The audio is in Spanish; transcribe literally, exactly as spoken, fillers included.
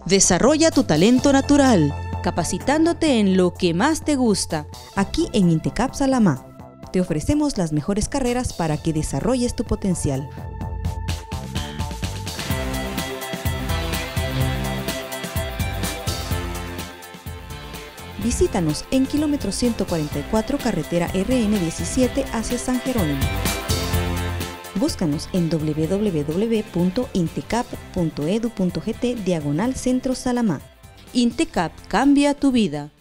Desarrolla tu talento natural, capacitándote en lo que más te gusta, aquí en INTECAP Salamá. Te ofrecemos las mejores carreras para que desarrolles tu potencial. Visítanos en kilómetro ciento cuarenta y cuatro, carretera R N diecisiete hacia San Jerónimo. Búscanos en w w w punto intecap punto edu punto gt diagonal Centro Salamá. INTECAP cambia tu vida.